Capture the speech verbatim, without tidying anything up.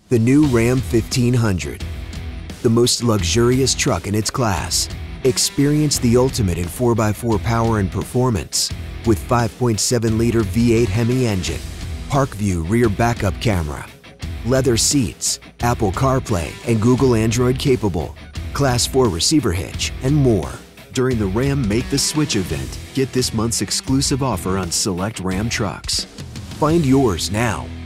The new Ram fifteen hundred, the most luxurious truck in its class. Experience the ultimate in four by four power and performance with five point seven liter V eight Hemi engine, Park View rear backup camera, leather seats, Apple CarPlay and Google Android capable, Class four receiver hitch, and more. During the Ram Make the Switch event, get this month's exclusive offer on select Ram trucks. Find yours now.